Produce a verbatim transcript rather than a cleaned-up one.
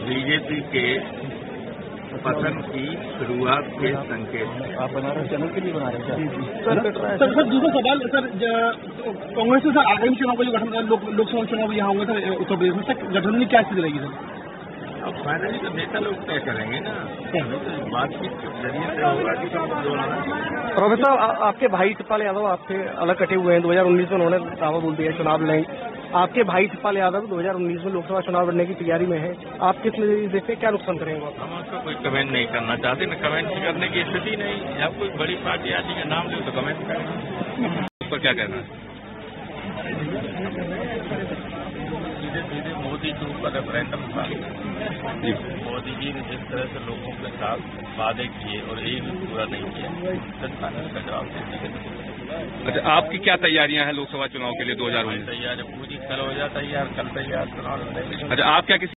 BJP के पतन की शुरुआत के संकेत। आप बना रहे चैनल के लिए बना रहे हैं सर सर सर दूसरा सवाल सर, कांग्रेस में सर आगामी चुनाव का जो गठन लोक लोकसभा चुनाव यहाँ होंगे सर उत्तर प्रदेश में, सर गठबंधन की क्या स्थिति रहेगी सर? अब फाइनली तो नेता लोग तय करेंगे ना, तो बातचीत के जरिए से होगा कि सब जोड़ना। प्रोफेसर साहब, आपके भाई शिवपाल यादव आपसे अलग कटे हुए हैं। दो हज़ार उन्नीस में उन्होंने दावा बोल दिया चुनाव लड़ेंगे। आपके भाई शिवपाल यादव दो हज़ार उन्नीस में लोकसभा चुनाव लड़ने की तैयारी में है। आप किस देखते क्या नुकसान करेंगे? हम उसको कोई कमेंट नहीं करना चाहते, न कमेंट करने की स्थिति नहीं। जब कोई बड़ी पार्टी आदि का नाम ले तो कमेंट करना, उस पर क्या कहना है? सीधे सीधे मोदी के ऊपर रेफरेंडम था। मोदी जी ने जिस तरह से लोगों के साथ वादे किए और एक भी पूरा नहीं किया, जनता ने उसका जवाब दे दिया। अच्छा, आपकी क्या तैयारियां हैं लोकसभा चुनाव के लिए दो हजार उन्नीस? तैयारी पूरी कल हो जाता है यार, कल तैयार चुनाव। अच्छा, आप क्या किसी